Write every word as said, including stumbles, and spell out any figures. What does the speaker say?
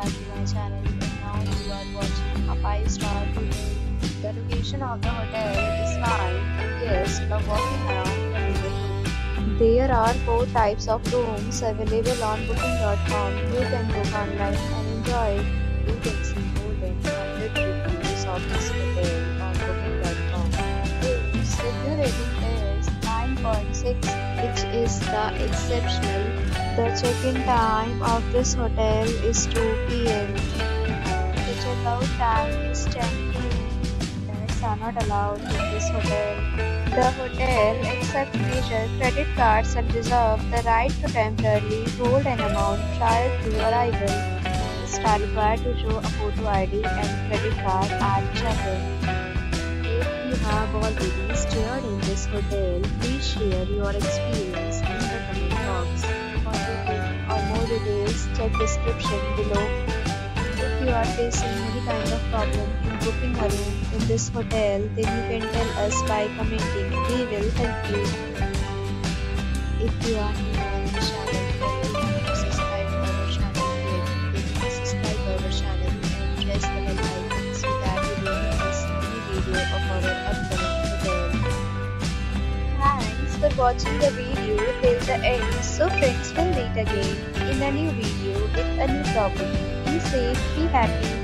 back to my channel, and now you are watching a five star hotel. The location of the hotel is fine and guests love walking around the neighborhood. There are four types of rooms available on booking dot com. You can book online and enjoy it. You can see more than one hundred reviews of this hotel on booking dot com. Its review rating is nine point six, which is the exceptional. The check-in time of this hotel is two p m. The check-out time is ten p m. Pets are not allowed in this hotel. The hotel accepts major credit cards and reserves the right to temporarily hold an amount prior to arrival. Guests are required to show a photo I D and credit card at check-in. If you have already stayed in this hotel, please share your experience in the comment box. For booking or more details, check description below. If you are facing any kind of problem in booking a room in this hotel, then you can tell us by commenting. We will help you. If you are new on the channel or you want to subscribe to our channel yet, then please subscribe to our channel and press the bell icon so that you don't miss any video of our upcoming hotel. Thanks for watching the video till the end. So friends, will meet again in a new video with a new property. Be safe, be happy.